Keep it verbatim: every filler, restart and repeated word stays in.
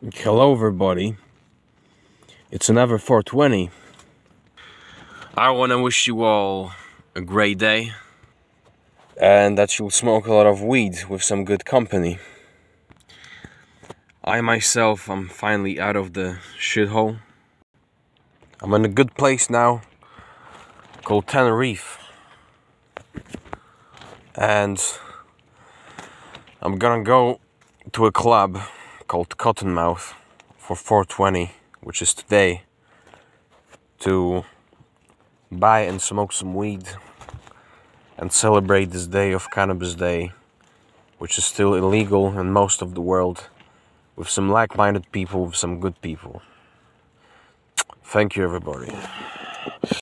Hello everybody, it's another four twenty. I want to wish you all a great day and that you'll smoke a lot of weed with some good company. I myself am finally out of the shithole. I'm in a good place now called Tenerife, and I'm gonna go to a club called Cottonmouth for four twenty, which is today, to buy and smoke some weed and celebrate this day of Cannabis Day, which is still illegal in most of the world, with some like-minded people, with some good people. Thank you everybody.